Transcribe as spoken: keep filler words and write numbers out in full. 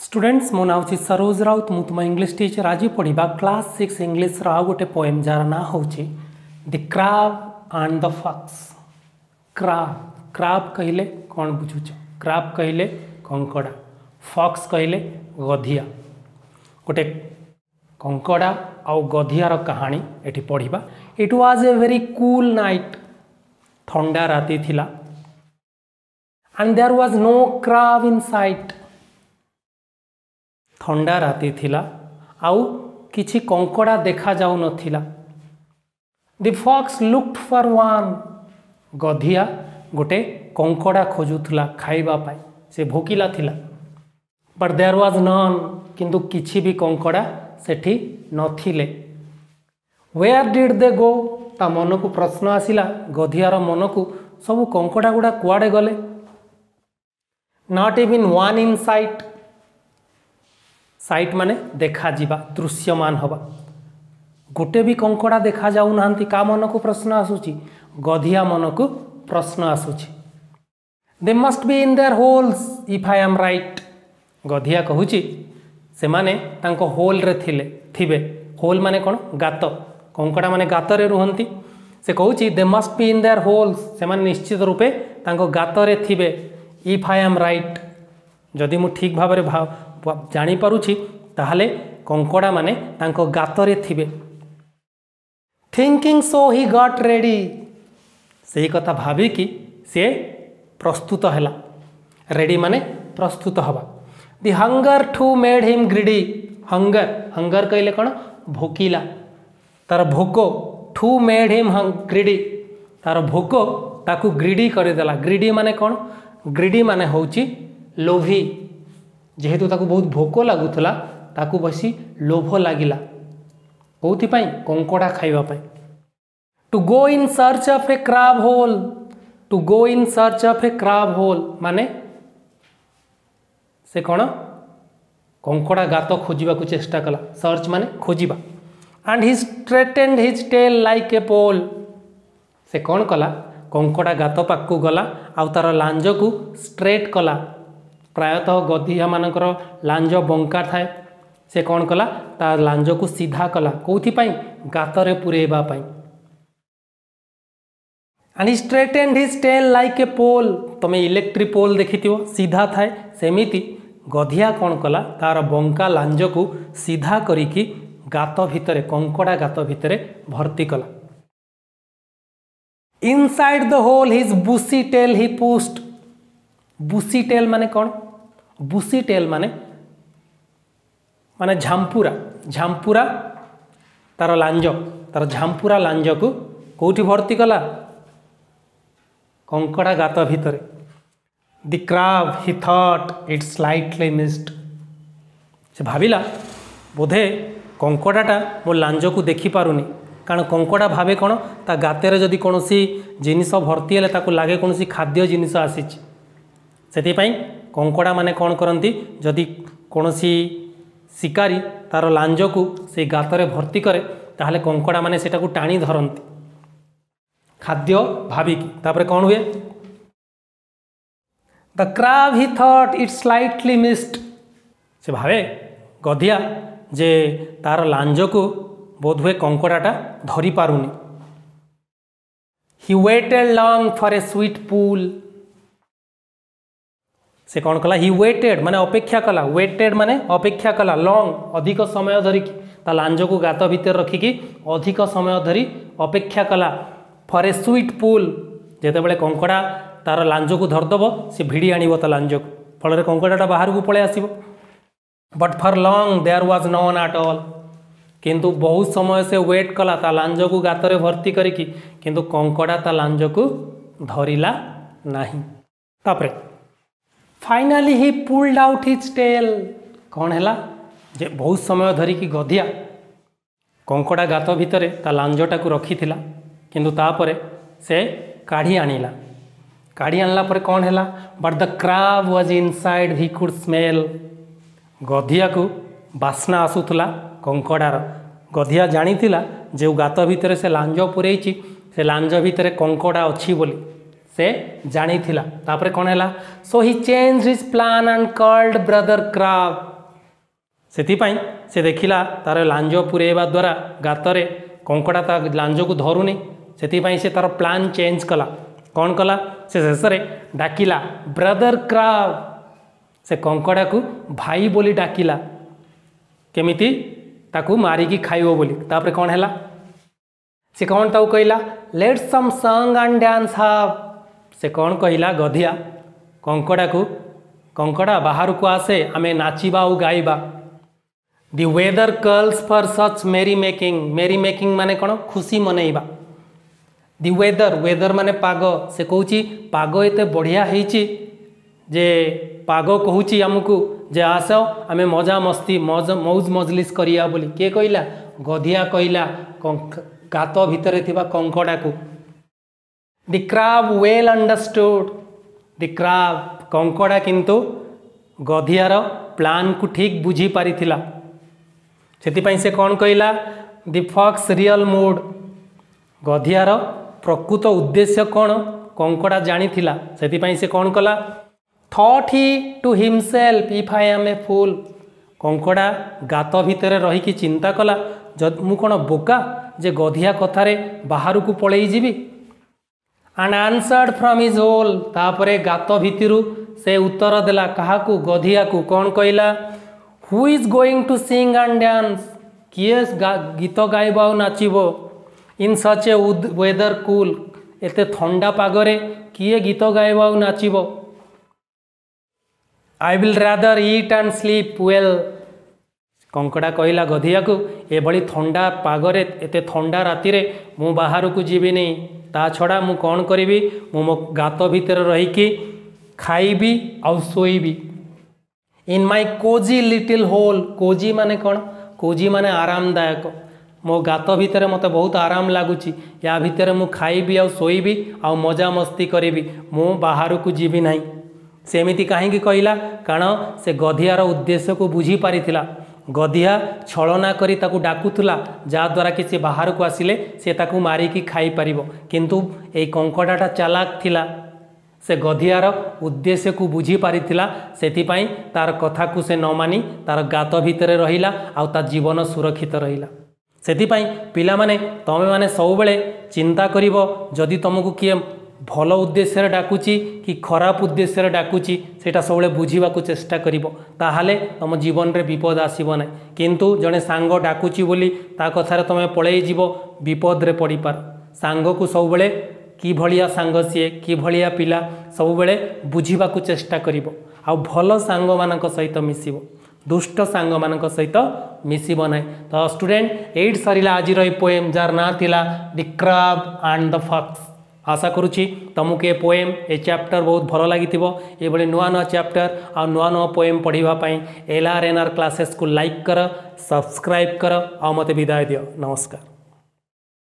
Students मो नाम छी सरोज राउत मु तुम इंग्लिश टीचर आज पढ़ा क्लास सिक्स इंग्लिश रो गोटे पोएम जार ना हूँ the crab and the fox. Crab crab कहले कौन बुझुच? क्राब कहले कंकड़ा, फॉक्स कहले गधिया। गोटे कंकड़ा आउ गधियार कहानी एटी पढ़ा। It was a very cool night, ठंडा राति थिला and there was no crab in sight. ठंडा राति थिला आउ किछि कंकड़ा देखा जाउ नथिला। The fox looked for one, गधिया गोटे कंकड़ा खोजुथला खाइबा पाई, से भोकिला थिला। बट देयर वाज नन, किंतु किछि भी कंकड़ा सेठी नथिले। वेयर डिड दे गो? ता मन को प्रश्न आसिला, गधियार मन को सब कंकड़ा गुड़ा कुआडे गले? Not even one in sight. Sight माने देखा जीवा, दृश्यमान हवा। गोटे भी कंकड़ा देखा जाऊ नांती। का मन को प्रश्न आसुची? गधिया मन को प्रश्न आसुची। They must be in their holes if I am right. गधिया कहूची से माने तांको होल रे थिले थिबे। होल माने कोन? गात। कंकड़ा माने गात रे रुहंती। से कहूची they must be in their holes, से माने निश्चित रूपे तांको गात रे थिबे। इफ आई एम राइट, जदि मु ठीक भाबरे भाव जानी पारुछि ताहले कंकड़ा माने तांको गातरे थिबे। Thinking so he got ready, सही कथा भाबी कि से प्रस्तुत हैला। रेडी माने प्रस्तुत हवा। The hunger too made him greedy. Hunger hunger कहले कौन? भोकिला। तार भोको टू मेड हिम ग्रीडी, तार भोको ताकू ग्रीडी करदेला। ग्रीडी माने कौन? ग्रीडी माने होची लोभी। जेहेतु ताकू बहुत भोक लगुला ताकू बसी लोभ लागिला। कौथिपाई? कंकड़ा खाइबा पाई। To go in search of a crab hole. To go in search of a crab hole माने से कौन? कंकड़ा गात खोजिबा को चेष्टा कला। सर्च माने खोजिबा। And he straightened his tail like a pole. से कौन कला? कंकड़ा गात पाकू गला आउ तार लांज को स्ट्रेट कला। प्रायतः गधिया मानकर लांज बंका थाए। से कौन कला? ता लांज को सीधा कला। कौथिपाई? गातरे पुरेबा पाई। And he straightened his tail like a pole. तमे इलेक्ट्रिक पोल देखिथिबो, सीधा थाए। सेमिति गधिया कौन कला? तार बंका लांज को सीधा करिकी गात भितरे, कंकड़ा गात भितरे भर्ती कला। Inside the hole his bushy tail he pushed. Bushy tail माने कौन? बुसी टेल माने माने झांपुरा। झांपुरा तार लांज, तार झांपुरा लांज को कौटी भर्ती कला? कंकड़ा गात भितरे। The crab he thought it slightly missed. से भाविला बोधे कंकड़ाटा मो लांज को देखी पारुनी। कारण कंकड़ा भावे कौन? ता गातेरे जदि कौनसी जिनिस भर्ती हेले ताकू लागे कौनसी खाद्य जिनिस आसीची। सेतिपाई कंकड़ा माने कौन करती? जदि कौनसी शिकारी तार लांज को से गातरे भर्ती करे ताहले कंकड़ा माने सेटा को टाणी धरती खाद्य भाविकी। तापरे कौन हुए? The crab he thought it slightly missed. से भावे गधिया जे तार लांज को बोध हुए कंकड़ाटा धरी पारुनी। He waited long for a sweet pull. से कौन कला? ही वेटेड माने अपेक्षा कला। वेटेड माने अपेक्षा कला। लॉन्ग अधिक समय धरिकी ता लांज को गात भीतर रखिकी अधिक समय धरी अपेक्षा कला। फॉर ए स्वीट पूल, जेते बेले कंकड़ा तार लांज को धरदब से भिड़ी आनिब ता लांज को, फल कंकड़ाटा बाहर को पळे आसिब। But for long there was none at all. किंतु बहुत समय से वेट कला ता लांज को गातरे भर्ती करिकी, किंतु कंकड़ा ता लांज को धरिला नाही। तापरे finally he pulled out his tail. कौन हैला? जे बहुत समय धरिकी गधिया कंकड़ा गात भितरे ता लांजटा को रखिथिला, किंतु तापरे से काढ़ी आनिला। काढ़ी आनला परे कौन हैला? But the crab was inside he could smell. गधिया को बास्ना आसुथला कंकड़ार। गधिया जानिथिला जे गात भितरे से लांज पुरेइची, से लांज भितरे कंकड़ा अछि बोली से जानिथिला। तापरे कौन हैला? So he changed his plan and called brother crab. सेथिपाई से देखिला तार लांज पुरेवा द्वारा गातरे कंकड़ा ता लांज को धरुनी सेथिपाई से तार प्लान चेंज कला कौन कला से शेष में डाकिला ब्रदर क्राब से कंकड़ा को भाई बोली डाकिला केमिति ताकू मारिकी खाइबो बोली तापर कौन हैला से कौन ताऊ कहला let some song and dance have से कौन कहला गधिया कंकड़ा को कंकड़ा बाहर को आसे आमे नाचिबा और गाइबा the weather calls for such merry making मेरी मेकिंग माने कौन खुशी मनइबा दि वेदर वेदर माने पाग से कहूँ पाग एत बढ़िया होइछि जे पाग कहूँ आमको जे आस आम मजा मस्ती मज मौज मजलिस करिया बोली किए कहला गधिया कहला गात भितर थिबा कंकड़ा को the crab well understood the crab कंकड़ा किंतु गधियार प्लान को ठीक बुझी पारिथिला सेतिपाई से कौन कहला दि फॉक्स रियल मूड गधियार प्रकृत उद्देश्य कौन कंकड़ा जानी थिला सेतिपाई से कौन कला thought he to himself if I am a fool कंकड़ा गात भितर रही चिंता कला जद मु कौन बोका जे गधिया कथारे बाहर को पलई जीवी and answered from his hole तापरे गात भितरु से उत्तर देला कहा को गधिया को कौन कहला who is going to sing and dance किए गीत गाइब आ नाचिबो इन सच ए वेदर कूल एते ठंडा पागरे किए गीत गाइब आ नाचिबो I will rather eat and sleep well कंकड़ा कहला गधिया को एभली ठंडा पागरे एते ठंडा राति रे मु बाहर को जीवी नहीं ता छड़ा मु कौन करी मु मो गात भितर रहीकि खाइबी आउ शोइबी in my cozy little hole cozy माने कौन कोजी माने आरामदायक मो गात भितर मते बहुत आराम लगुच या भितर मु खाइबी आउ शोइबी आउ मजा मस्ती करी मु बाहर को जीवी नहीं सेमिति कहीं कहला कारण से गधियार उद्देश्य को बुझी पारिथिला गधिया छलना करी ताकू डाकुला जहाद्वारा कि से बाहर को आसिले से ताकू मारिकी खाई पारिबो किंतु ए कंकड़ाटा चालाक थिला से गधियार उद्देश्य को बुझी पारिथिला सेथिपाई तार कथा को से न मानी तार गात भितर रहिला आउ ता जीवन सुरक्षित रहिला सेथिपाई पिला माने तमे माने सब बेले चिंता करिवो जदि तुमको किए भल उद्देश्य डाकुची कि खराब उद्देश्य डाकुची सेटा सबले बुझीबा को चेष्टा करिवो ताहाले तुम जीवन रे विपद आसीबो नै किंतु जने सांग डाकुची बोली ता कथारे तमे पळेई जीवो विपद रे पड़ी पार सांग को सब बेले कि भलिया सांग सीए कि भलिया पिला सब बेले बुझीबा को चेष्टा करिवो आ भल सांग मानक सहित मिसिबो दुष्ट सांग मानक सहित मिसिबो नै तो स्टूडेंट एट सरिला आज रो पोएम जार ना थिला the crab and the fox आशा करुच्ची तुमको ये पोएम ए चैप्टर बहुत भल लगी ये बड़े नुआ नुआ चैप्टर आ नुआ नुआ पोएम पढ़ाई L R N R classes को लाइक कर सब्सक्राइब कर आ मते विदाय दियो नमस्कार।